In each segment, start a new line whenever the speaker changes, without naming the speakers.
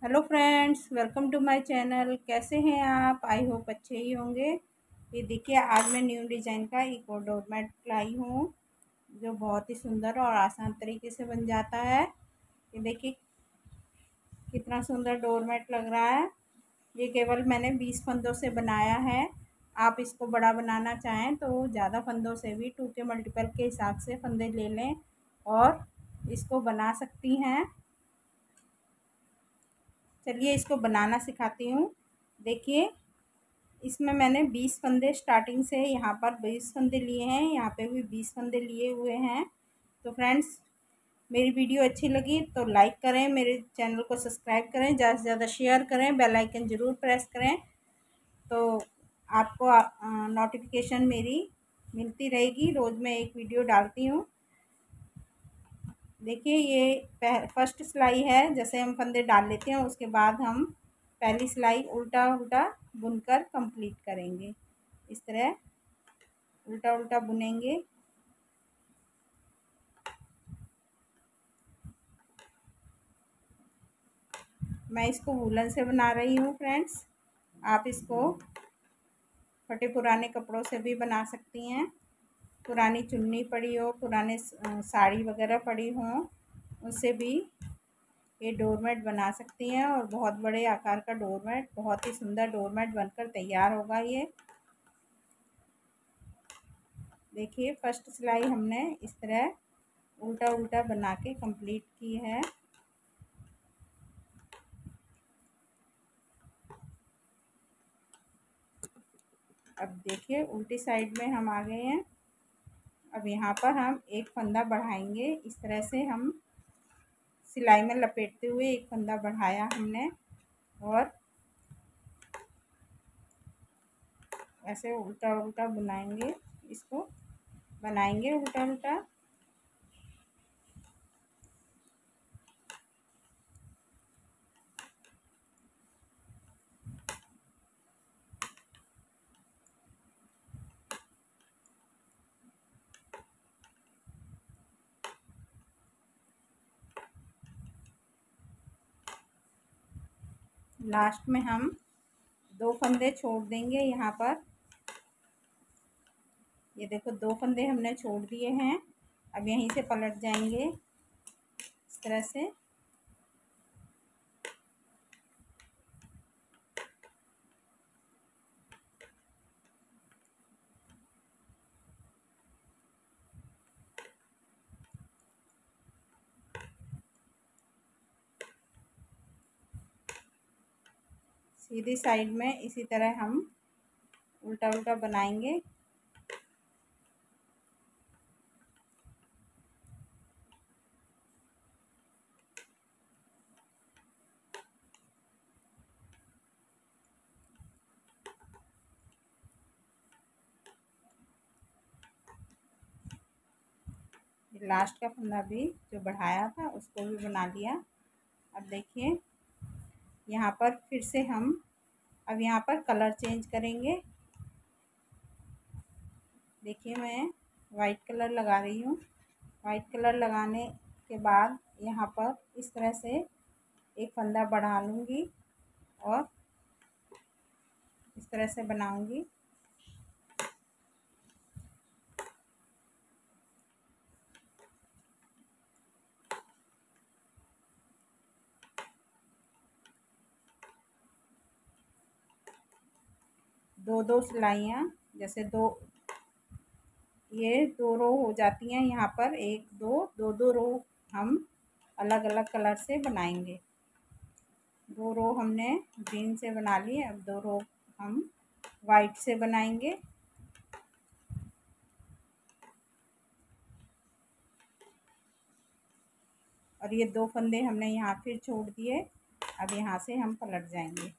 Hello friends, welcome to my channel. कैसे हैं आप? आई होप अच्छे ही होंगे। ये देखिए, आज मैं न्यू डिज़ाइन का एक और डोरमेट लाई हूँ जो बहुत ही सुंदर और आसान तरीके से बन जाता है। ये देखिए कितना सुंदर डोरमेट लग रहा है। ये केवल मैंने 20 फंदों से बनाया है। आप इसको बड़ा बनाना चाहें तो ज़्यादा फंदों से भी 2 के मल्टीपल के हिसाब से फंदे ले लें और इसको बना सकती हैं। चलिए इसको बनाना सिखाती हूँ। देखिए, इसमें मैंने 20 फंदे स्टार्टिंग से यहाँ पर 20 फंदे लिए हैं, यहाँ पे भी 20 फंदे लिए हुए हैं। तो फ्रेंड्स, मेरी वीडियो अच्छी लगी तो लाइक करें, मेरे चैनल को सब्सक्राइब करें, ज़्यादा से ज़्यादा शेयर करें, बेल आइकन ज़रूर प्रेस करें तो आपको नोटिफिकेशन मेरी मिलती रहेगी। रोज़ मैं एक वीडियो डालती हूँ। देखिए, ये फर्स्ट सिलाई है। जैसे हम फंदे डाल लेते हैं उसके बाद हम पहली सिलाई उल्टा उल्टा बुनकर कंप्लीट करेंगे। इस तरह उल्टा उल्टा बुनेंगे। मैं इसको वूलन से बना रही हूँ फ्रेंड्स। आप इसको फटे पुराने कपड़ों से भी बना सकती हैं। पुरानी चुन्नी पड़ी हो, पुराने साड़ी वगैरह पड़ी हो, उससे भी ये डोरमेट बना सकती हैं और बहुत बड़े आकार का डोरमेट, बहुत ही सुंदर डोरमेट बनकर तैयार होगा। ये देखिए, फर्स्ट सिलाई हमने इस तरह उल्टा उल्टा बना के कंप्लीट की है। अब देखिए, उल्टी साइड में हम आ गए हैं। अब यहाँ पर हम एक फंदा बढ़ाएंगे। इस तरह से हम सिलाई में लपेटते हुए एक फंदा बढ़ाया हमने और ऐसे उल्टा उल्टा बुनाएंगे, इसको बनाएंगे उल्टा उल्टा। लास्ट में हम 2 फंदे छोड़ देंगे। यहाँ पर ये देखो, 2 फंदे हमने छोड़ दिए हैं। अब यहीं से पलट जाएंगे इस तरह से। सीधी साइड में इसी तरह हम उल्टा उल्टा बनाएंगे। लास्ट का फंदा भी जो बढ़ाया था उसको भी बना लिया। अब देखिए, यहाँ पर फिर से हम अब यहाँ पर कलर चेंज करेंगे। देखिए, मैं वाइट कलर लगा रही हूँ। वाइट कलर लगाने के बाद यहाँ पर इस तरह से एक फंदा बढ़ा लूँगी और इस तरह से बनाऊँगी। दो दो सिलाइयाँ, जैसे ये 2 रो हो जाती हैं। यहाँ पर 1 2 दो दो रो हम अलग अलग कलर से बनाएंगे। 2 रो हमने ग्रीन से बना ली। अब 2 रो हम वाइट से बनाएंगे। और ये 2 फंदे हमने यहाँ फिर छोड़ दिए। अब यहाँ से हम पलट जाएंगे।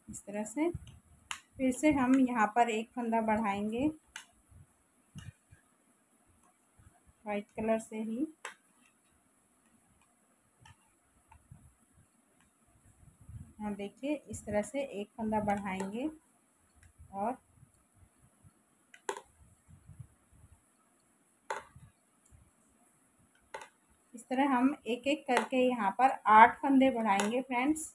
इस तरह से। फिर से हम यहाँ पर एक फंदा बढ़ाएंगे वाइट कलर से ही। हाँ देखिए, इस तरह से एक फंदा बढ़ाएंगे और इस तरह हम एक एक करके यहाँ पर 8 फंदे बढ़ाएंगे फ्रेंड्स।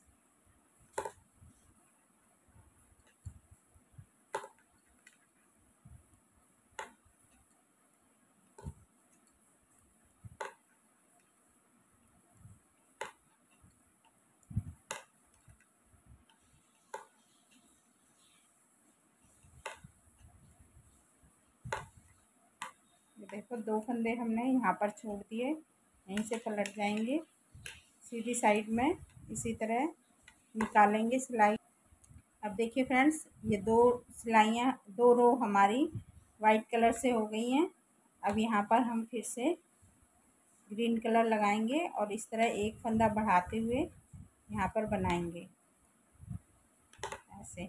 ये देखो, 2 फंदे हमने यहाँ पर छोड़ दिए, यहीं से पलट जाएंगे सीधी साइड में, इसी तरह निकालेंगे सिलाई। अब देखिए फ्रेंड्स, ये 2 सिलाइयाँ, 2 रो हमारी वाइट कलर से हो गई हैं। अब यहाँ पर हम फिर से ग्रीन कलर लगाएंगे और इस तरह एक फंदा बढ़ाते हुए यहाँ पर बनाएंगे ऐसे।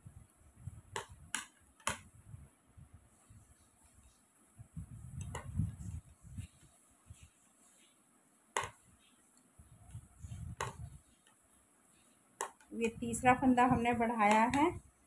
ये तीसरा फंदा हमने बढ़ाया है।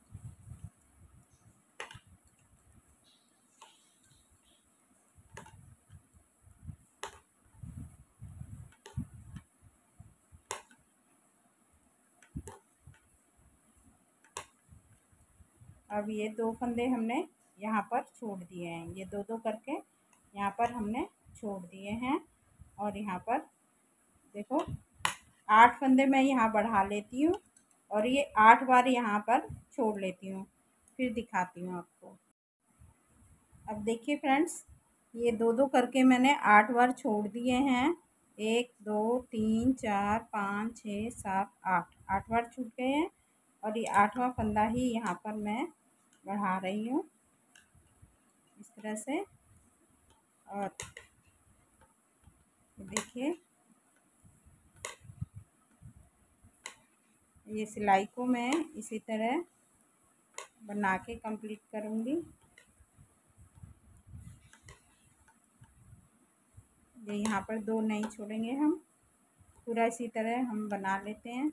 अब ये 2 फंदे हमने यहाँ पर छोड़ दिए हैं, ये 2-2 करके यहाँ पर हमने छोड़ दिए हैं। और यहाँ पर देखो, 8 फंदे मैं यहाँ बढ़ा लेती हूँ और ये 8 बार यहाँ पर छोड़ लेती हूँ, फिर दिखाती हूँ आपको। अब देखिए फ्रेंड्स, ये 2-2 करके मैंने 8 बार छोड़ दिए हैं। 1 2 3 4 5 6 7 8, 8 बार छूट गए हैं और ये 8वां फंदा ही यहाँ पर मैं बढ़ा रही हूँ इस तरह से। और देखिए, ये सिलाई को मैं इसी तरह बना के कंप्लीट करूँगी। ये यहाँ पर 2 नहीं छोड़ेंगे हम, पूरा इसी तरह हम बना लेते हैं।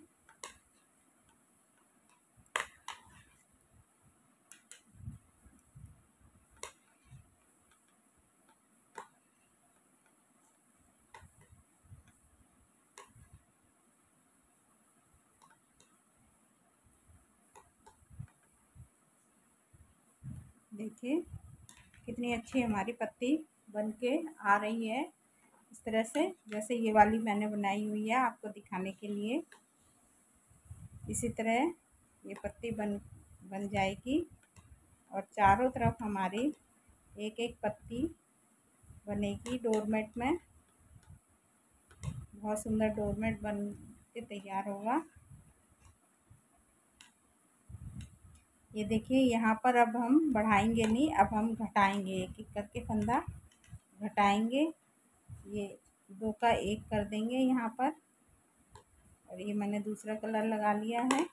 देखिए कितनी अच्छी हमारी पत्ती बन के आ रही है, इस तरह से जैसे ये वाली मैंने बनाई हुई है आपको दिखाने के लिए। इसी तरह ये पत्ती बन जाएगी और चारों तरफ हमारी एक एक पत्ती बनेगी डोरमेट में। बहुत सुंदर डोरमेट बन के तैयार होगा। ये देखिए, यहाँ पर अब हम बढ़ाएंगे नहीं, अब हम घटाएंगे, एक एक करके फंदा घटाएंगे। ये 2 का 1 कर देंगे यहाँ पर और ये मैंने दूसरा कलर लगा लिया है।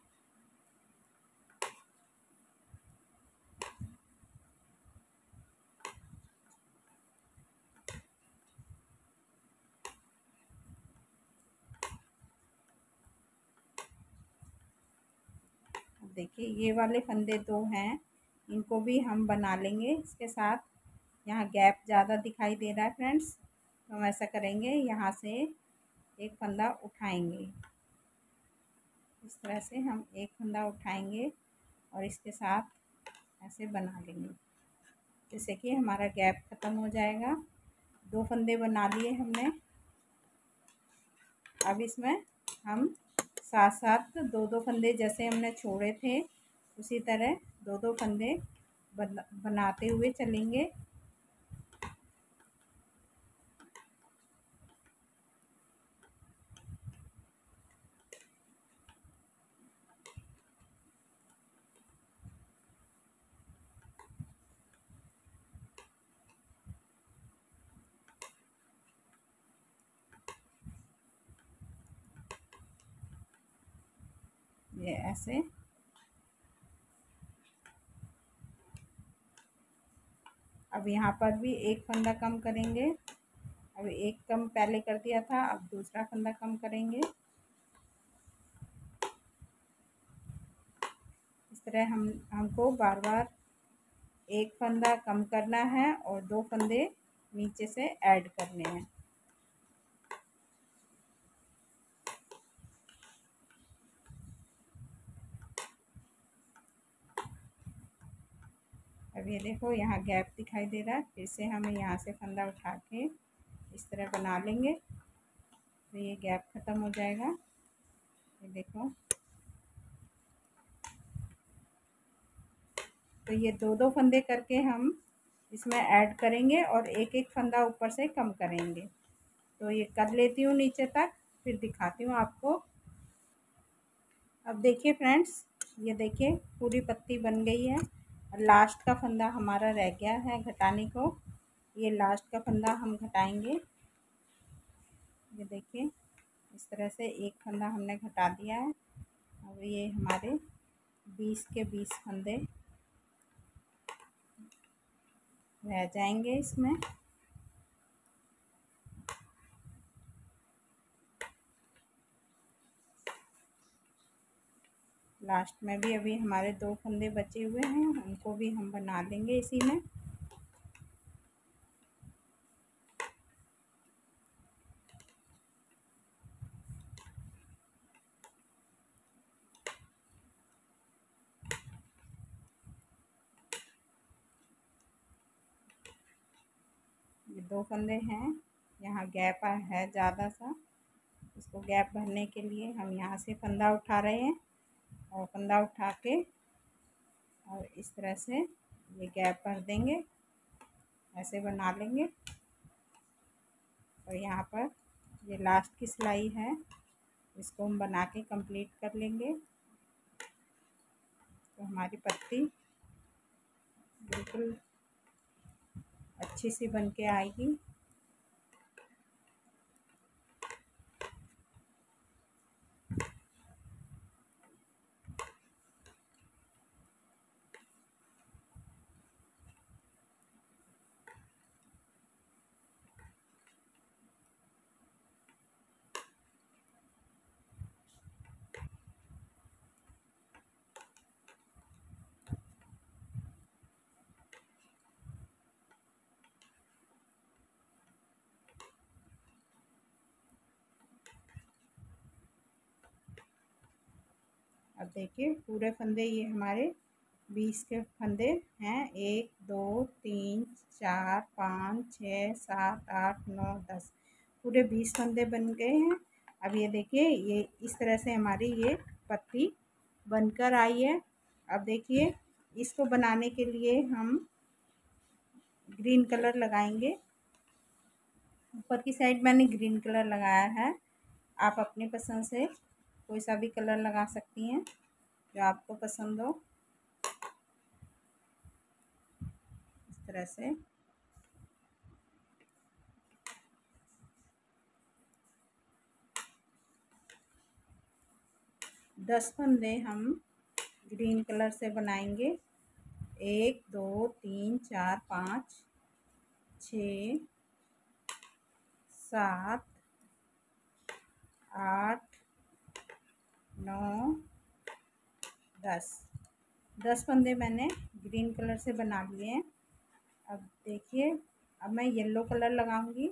देखिए, ये वाले फंदे 2 हैं, इनको भी हम बना लेंगे इसके साथ। यहाँ गैप ज़्यादा दिखाई दे रहा है फ्रेंड्स, तो हम ऐसा करेंगे, यहाँ से एक फंदा उठाएंगे, इस तरह से हम एक फंदा उठाएंगे और इसके साथ ऐसे बना लेंगे, जैसे कि हमारा गैप ख़त्म हो जाएगा। 2 फंदे बना लिए हमने। अब इसमें हम साथ साथ 2-2 फंदे जैसे हमने छोड़े थे उसी तरह 2-2 फंदे बनाते हुए चलेंगे। ये ऐसे अब यहाँ पर भी एक फंदा कम करेंगे। अब एक कम पहले कर दिया था, अब दूसरा फंदा कम करेंगे। इस तरह हमको बार बार एक फंदा कम करना है और 2 फंदे नीचे से ऐड करने हैं। अब ये देखो यहाँ गैप दिखाई दे रहा है, फिर से हमें यहाँ से फंदा उठा के इस तरह बना लेंगे तो ये गैप ख़त्म हो जाएगा। ये देखो, तो ये 2-2 फंदे करके हम इसमें ऐड करेंगे और एक एक फंदा ऊपर से कम करेंगे। तो ये कर लेती हूँ नीचे तक, फिर दिखाती हूँ आपको। अब देखिए फ्रेंड्स, ये देखिए पूरी पत्ती बन गई है और लास्ट का फंदा हमारा रह गया है घटाने को। ये लास्ट का फंदा हम घटाएंगे। ये देखिए इस तरह से एक फंदा हमने घटा दिया है। अब ये हमारे 20 के 20 फंदे रह जाएंगे इसमें। लास्ट में भी अभी हमारे 2 फंदे बचे हुए हैं, उनको भी हम बना लेंगे इसी में। ये 2 फंदे हैं, यहाँ गैप है ज़्यादा सा, इसको गैप भरने के लिए हम यहाँ से फंदा उठा रहे हैं और फंदा उठा के और इस तरह से ये गैप भर देंगे, ऐसे बना लेंगे। और यहाँ पर ये लास्ट की सिलाई है, इसको हम बना के कंप्लीट कर लेंगे तो हमारी पत्ती बिल्कुल अच्छी सी बन के आएगी। अब देखिए पूरे फंदे ये हमारे 20 के फंदे हैं। 1 2 3 4 5 6 7 8 9 10 पूरे 20 फंदे बन गए हैं। अब ये देखिए ये इस तरह से हमारी ये पत्ती बनकर आई है। अब देखिए इसको बनाने के लिए हम ग्रीन कलर लगाएंगे। ऊपर की साइड मैंने ग्रीन कलर लगाया है, आप अपनी पसंद से कोई सा भी कलर लगा सकती हैं जो आपको पसंद हो। इस तरह से दस फंदे हम ग्रीन कलर से बनाएंगे। 1 2 3 4 5 6 7 8 9 10 फंदे मैंने ग्रीन कलर से बना लिए हैं। अब देखिए, अब मैं येलो कलर लगाऊंगी।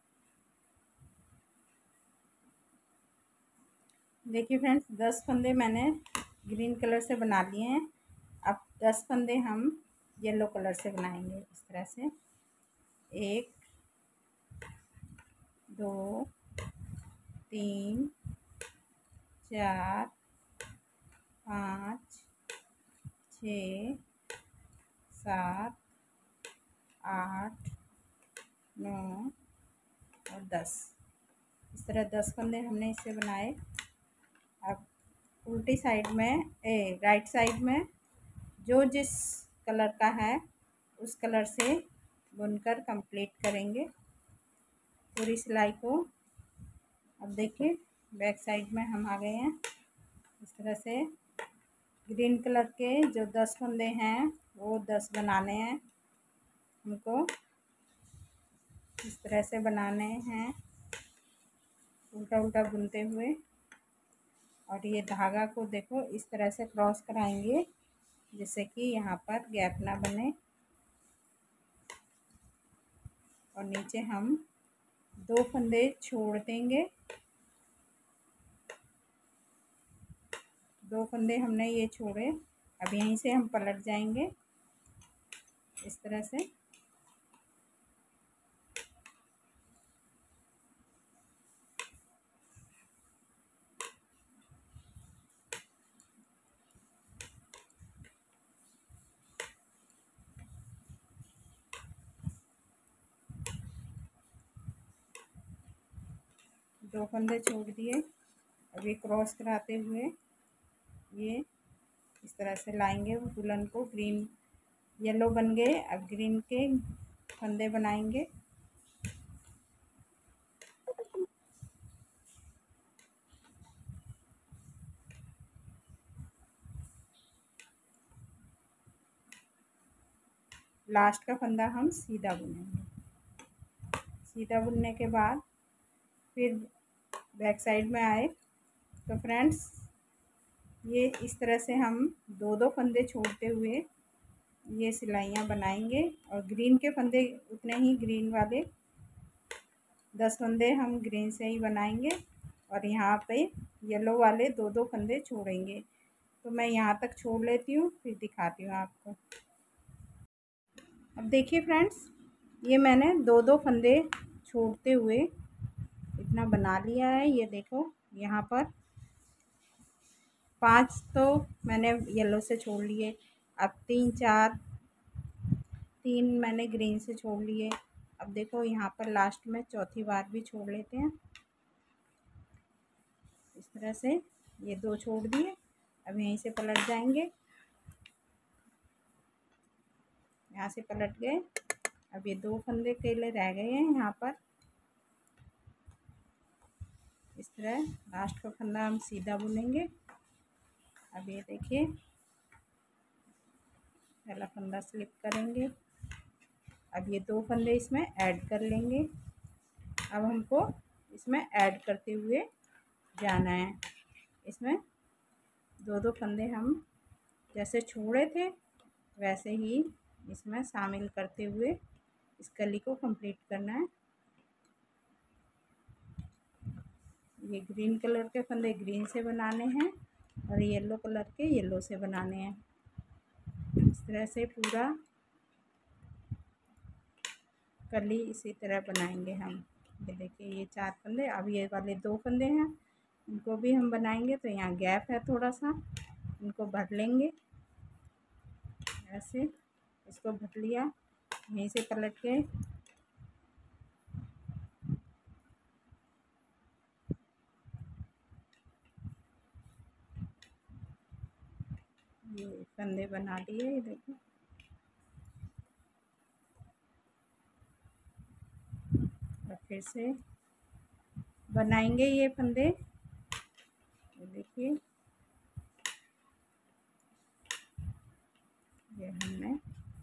देखिए फ्रेंड्स, 10 फंदे मैंने ग्रीन कलर से बना लिए हैं। अब 10 फंदे हम येलो कलर से बनाएंगे इस तरह से। 1 2 3 4 5 6 7 8 9 और 10। इस तरह 10 फंदे हमने इससे बनाए। अब उल्टी साइड में राइट साइड में जो जिस कलर का है उस कलर से बुनकर कंप्लीट करेंगे पूरी सिलाई को। अब देखिए बैक साइड में हम आ गए हैं। इस तरह से ग्रीन कलर के जो 10 फंदे हैं वो 10 बनाने हैं। हमको इस तरह से बनाने हैं, उल्टा उल्टा बुनते हुए। और ये धागा को देखो इस तरह से क्रॉस कराएंगे जिससे कि यहाँ पर गैप ना बने। और नीचे हम 2 फंदे छोड़ देंगे। 2 फंदे हमने ये छोड़े। अब यहीं से हम पलट जाएंगे इस तरह से। दो फंदे छोड़ दिए। अब ये क्रॉस कराते हुए ये इस तरह से लाएंगे दुल्हन को। ग्रीन येलो बन गए। अब ग्रीन के फंदे बनाएंगे। लास्ट का फंदा हम सीधा बुनेंगे। सीधा बुनने के बाद फिर बैक साइड में आए तो फ्रेंड्स ये इस तरह से हम 2 फंदे छोड़ते हुए ये सिलाइयाँ बनाएंगे। और ग्रीन के फंदे उतने ही, ग्रीन वाले 10 फंदे हम ग्रीन से ही बनाएंगे। और यहाँ पे येलो वाले 2 फंदे छोड़ेंगे। तो मैं यहाँ तक छोड़ लेती हूँ, फिर दिखाती हूँ आपको। अब देखिए फ्रेंड्स, ये मैंने 2 फंदे छोड़ते हुए इतना बना लिया है। ये देखो यहाँ पर 5 तो मैंने येलो से छोड़ लिए। अब 3 मैंने ग्रीन से छोड़ लिए। अब देखो यहाँ पर लास्ट में चौथी बार भी छोड़ लेते हैं इस तरह से। ये 2 छोड़ दिए। अब यहीं से पलट जाएंगे। यहाँ से पलट गए। अब ये 2 फंदे केले रह गए हैं यहाँ पर। इस तरह लास्ट का फंदा हम सीधा बुनेंगे। अब ये देखिए पहला फंदा स्लिप करेंगे। अब ये 2 फंदे इसमें ऐड कर लेंगे। अब हमको इसमें ऐड करते हुए जाना है। इसमें 2 फंदे हम जैसे छोड़े थे वैसे ही इसमें शामिल करते हुए इस कली को कंप्लीट करना है। ये ग्रीन कलर के फंदे ग्रीन से बनाने हैं और येलो कलर के येलो से बनाने हैं। इस तरह से पूरा कली इसी तरह बनाएंगे हम। ये देखिए ये 4 फंदे। अब ये वाले 2 फंदे हैं, इनको भी हम बनाएंगे। तो यहाँ गैप है थोड़ा सा, इनको भर लेंगे ऐसे। इसको भर लिया, यहीं से पलट के ये फंदे बना लिए। ये देखो और फिर से बनाएंगे ये फंदे। ये देखिए ये हमने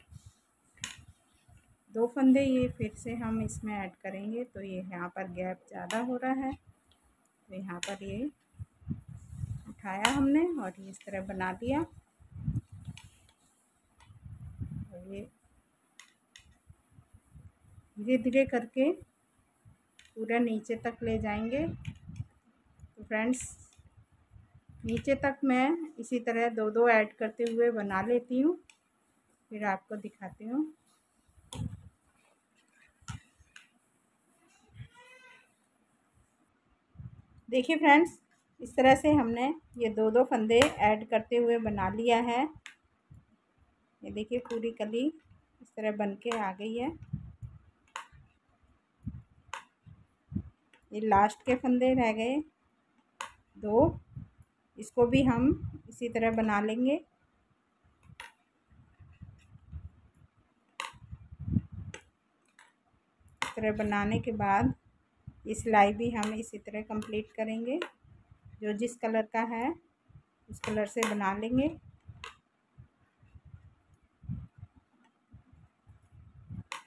2 फंदे ये फिर से हम इसमें ऐड करेंगे। तो ये यहाँ पर गैप ज़्यादा हो रहा है, तो यहाँ पर ये उठाया हमने और ये इस तरह बना दिया। और ये धीरे धीरे करके पूरा नीचे तक ले जाएंगे। तो फ्रेंड्स नीचे तक मैं इसी तरह 2 ऐड करते हुए बना लेती हूँ, फिर आपको दिखाती हूँ। देखिए फ्रेंड्स, इस तरह से हमने ये 2 फंदे ऐड करते हुए बना लिया है। ये देखिए पूरी कली इस तरह बन के आ गई है। ये लास्ट के फंदे रह गए 2, इसको भी हम इसी तरह बना लेंगे। इस तरह बनाने के बाद ये सिलाई भी हम इसी तरह कंप्लीट करेंगे। जो जिस कलर का है उस कलर से बना लेंगे।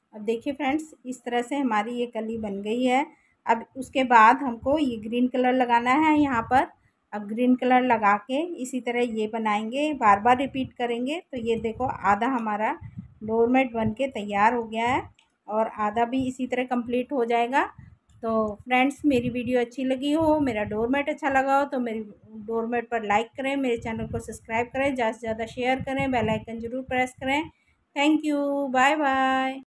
अब देखिए फ्रेंड्स, इस तरह से हमारी ये कली बन गई है। अब उसके बाद हमको ये ग्रीन कलर लगाना है यहाँ पर। अब ग्रीन कलर लगा के इसी तरह ये बनाएंगे, बार बार रिपीट करेंगे। तो ये देखो आधा हमारा डोरमेट बन के तैयार हो गया है और आधा भी इसी तरह कंप्लीट हो जाएगा। तो फ्रेंड्स, मेरी वीडियो अच्छी लगी हो, मेरा डोरमेट अच्छा लगा हो तो मेरी डोरमेट पर लाइक करें, मेरे चैनल को सब्सक्राइब करें, ज़्यादा से ज़्यादा शेयर करें, बेल आइकन ज़रूर प्रेस करें। Thank you, bye bye.